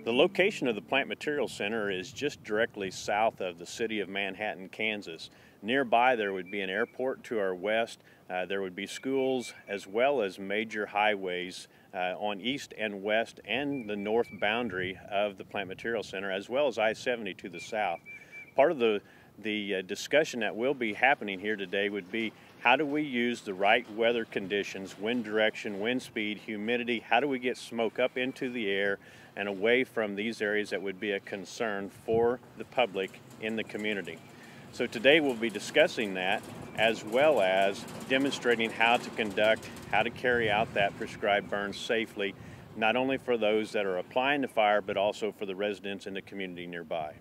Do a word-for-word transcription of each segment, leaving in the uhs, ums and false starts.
The location of the Plant Materials Center is just directly south of the city of Manhattan, Kansas. Nearby there would be an airport to our west. Uh, there would be schools as well as major highways uh, on east and west and the north boundary of the Plant Materials Center, as well as I seventy to the south. Part of the, the uh, discussion that will be happening here today would be how do we use the right weather conditions, wind direction, wind speed, humidity, how do we get smoke up into the air and away from these areas that would be a concern for the public in the community. So today we'll be discussing that as well as demonstrating how to conduct, how to carry out that prescribed burn safely, not only for those that are applying the fire, but also for the residents in the community nearby.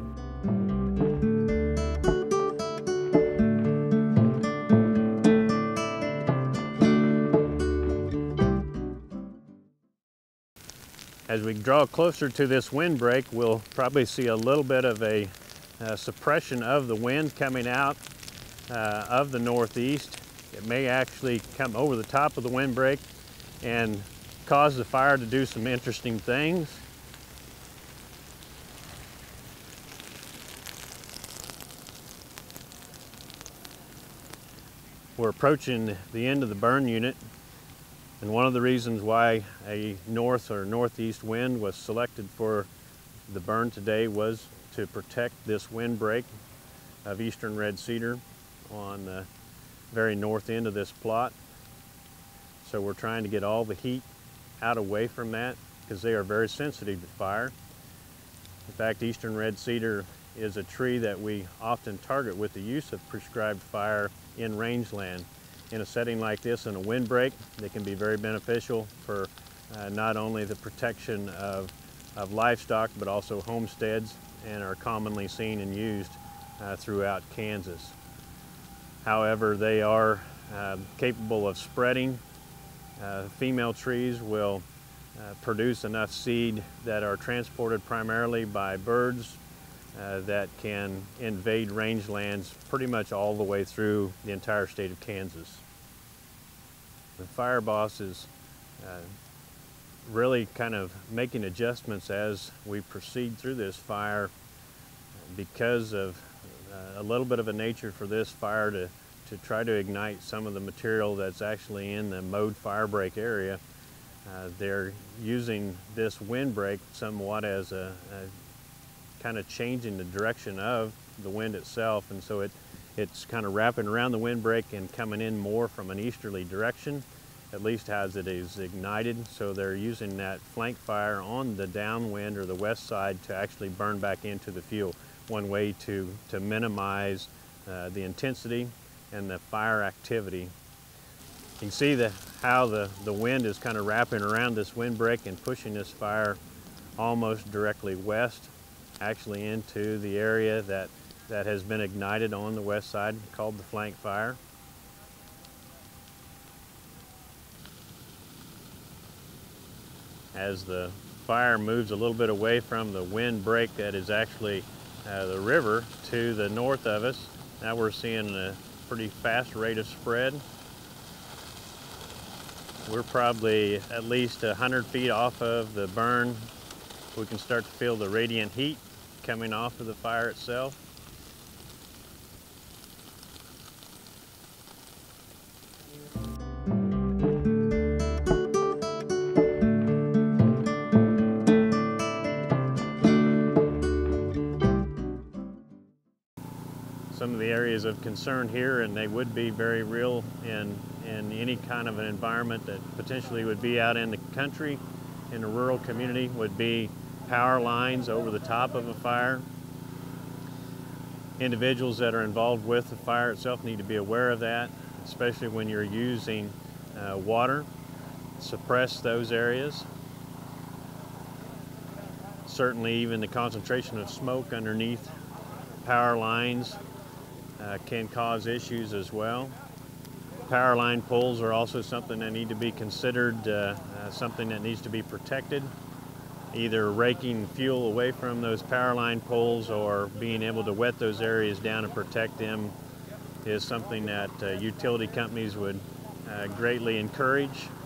As we draw closer to this windbreak, we'll probably see a little bit of a uh, suppression of the wind coming out uh, of the northeast. It may actually come over the top of the windbreak and cause the fire to do some interesting things. We're approaching the end of the burn unit. And one of the reasons why a north or northeast wind was selected for the burn today was to protect this windbreak of Eastern Red Cedar on the very north end of this plot. So we're trying to get all the heat out away from that because they are very sensitive to fire. In fact, Eastern Red Cedar is a tree that we often target with the use of prescribed fire in rangeland. In a setting like this, in a windbreak, they can be very beneficial for uh, not only the protection of, of livestock, but also homesteads, and are commonly seen and used uh, throughout Kansas. However, they are uh, capable of spreading. Uh, female trees will uh, produce enough seed that are transported primarily by birds uh, that can invade rangelands pretty much all the way through the entire state of Kansas. The fire boss is uh, really kind of making adjustments as we proceed through this fire because of uh, a little bit of a nature for this fire to, to try to ignite some of the material that's actually in the mowed firebreak area. Uh, they're using this windbreak somewhat as a, a kind of changing the direction of the wind itself, and so it It's kind of wrapping around the windbreak and coming in more from an easterly direction, at least as it is ignited. So they're using that flank fire on the downwind or the west side to actually burn back into the fuel. One way to, to minimize uh, the intensity and the fire activity. You can see the, how the, the wind is kind of wrapping around this windbreak and pushing this fire almost directly west, actually into the area that that has been ignited on the west side, called the flank fire. As the fire moves a little bit away from the windbreak that is actually uh, the river to the north of us, now we're seeing a pretty fast rate of spread. We're probably at least one hundred feet off of the burn. We can start to feel the radiant heat coming off of the fire itself. Some of the areas of concern here, and they would be very real in, in any kind of an environment that potentially would be out in the country, in a rural community, would be power lines over the top of a fire. Individuals that are involved with the fire itself need to be aware of that, especially when you're using uh, water. Suppress those areas. Certainly even the concentration of smoke underneath power lines Uh, can cause issues as well. Power line poles are also something that need to be considered, uh, uh, something that needs to be protected. Either raking fuel away from those power line poles or being able to wet those areas down and protect them is something that uh, utility companies would uh, greatly encourage.